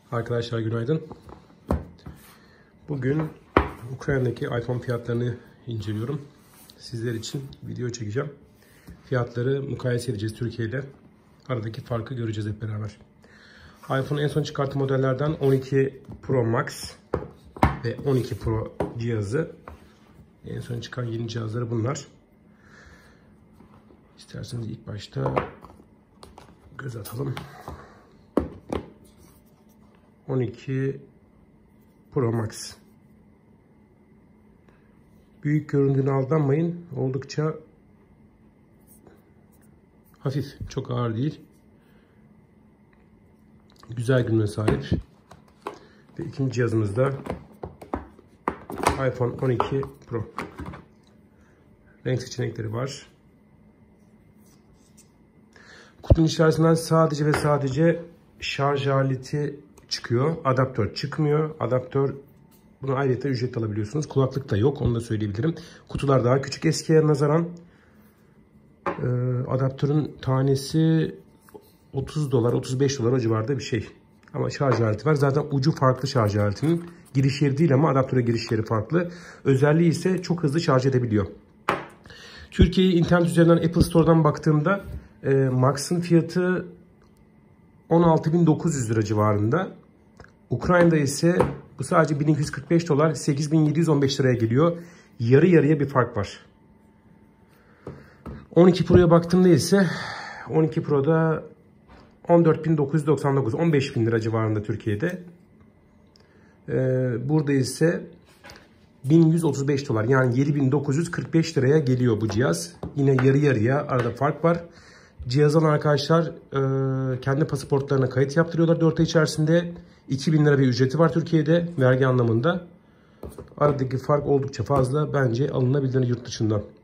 Arkadaşlar günaydın. Bugün Ukrayna'daki iPhone fiyatlarını inceliyorum. Sizler için video çekeceğim. Fiyatları mukayese edeceğiz Türkiye ile. Aradaki farkı göreceğiz hep beraber. iPhone'un en son çıkarttığı modellerden 12 Pro Max ve 12 Pro cihazı. En son çıkan yeni cihazları bunlar. İsterseniz ilk başta göz atalım. 12 Pro Max. Büyük göründüğüne aldanmayın. Oldukça hafif, çok ağır değil. Güzel görünüme sahip. Ve ikinci cihazımız da iPhone 12 Pro. Renk seçenekleri var. Kutunun içerisinden sadece ve sadece şarj aleti çıkıyor. Adaptör çıkmıyor. Adaptör, bunu ayrıca ücret alabiliyorsunuz. Kulaklık da yok, onu da söyleyebilirim. Kutular daha küçük eskiye nazaran. Adaptörün tanesi 30 dolar, 35 dolar o civarda bir şey. Ama şarj aleti var. Zaten ucu farklı şarj aletinin. Giriş yeri değil ama adaptöre giriş yeri farklı. Özelliği ise çok hızlı şarj edebiliyor. Türkiye'yi internet üzerinden Apple Store'dan baktığımda Max'ın fiyatı 16.900 lira civarında. Ukrayna'da ise bu sadece 1245 dolar, 8.715 liraya geliyor. Yarı yarıya bir fark var. 12 Pro'ya baktığımda ise 12 Pro'da 14.999, 15.000 lira civarında Türkiye'de. Burada ise 1135 dolar, yani 7.945 liraya geliyor bu cihaz. Yine yarı yarıya arada fark var. Cihaz alan arkadaşlar kendi pasaportlarına kayıt yaptırıyorlar 4 ay içerisinde. 2.000 lira bir ücreti var Türkiye'de vergi anlamında. Aradaki fark oldukça fazla, bence alınabilir yurt dışından.